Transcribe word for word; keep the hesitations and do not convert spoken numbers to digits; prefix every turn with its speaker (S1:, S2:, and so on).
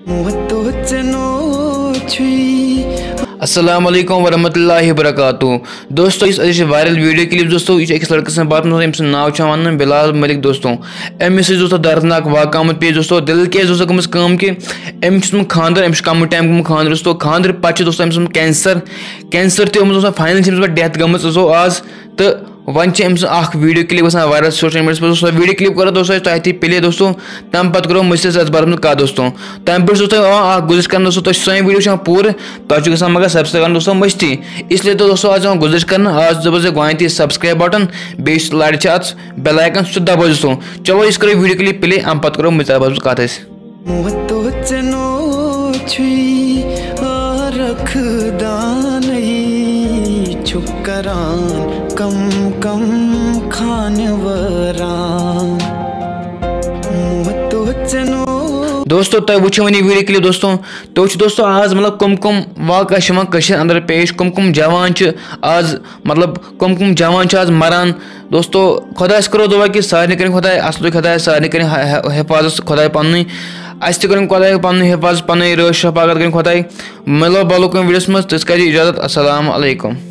S1: अस्सलाम वालेकुम वरहमतुल्लाहि वबरकातुहू। दोस्तों इस अजीज वायरल वीडियो क्लिप दोस्तों यह अकिस लड़कस बात अम्स नाव वन बिलाल मलिक दोस्तों अमिस दोस्तों दर्दनाक वाक़ पे दोस्तों दिल क्या दोस्तों गम कम कि अमिस खानदर अमिस कम टाइम गम खानदर दोस्तों खानदर पे दोस्तों अमिस कैंसर कैंसर तो दोस्तों फाइनल डेथ गम दोस्तों आज तो वन अम्स वीडियो क्लिप गसान वायरल सोशल मीडिया पे दोस्तों वीडियो क्लिप करो दोस्तों तह थी प्ले दोस्तों तम पे करो मुझसे इस बारे में कह दोस्तों तम पे दोस्तों गुजारिश कर दोस्तों तुम सो वीडियो पूरे तुम गसान मगर सब्सक्राइब कर दोस्तों मस्ती इसलिए तो दोस्तों आज गुजारिश कर आज दबो गो सब्सक्राइब बटन बेस लड़ अत बेल आइकन सह दबो दोस्तों चलो इस करो वीडियो क्लिप प्ले अम पे करो मुझसे बारे में कत
S2: कम कम खानवरान
S1: दोस्तों तुम वो वन वीडियो क्लिप दोस्तों तो दोस्तों आज मतलब कम कम वाक़ा अंदर पेश कम कम जवान आज मतलब कम कम जवान आज मरान दोस्तों खुदा करो दुआ कि सारे कर खुदा असल खुदा सारे कर हिफाजत खुदा पन अस तुम खुदा पन हिफाजत पन रश शफाकत कर खुदा मिलो बालो वीडियोस मज कर इजाजत अस्सलाम वालेकुम।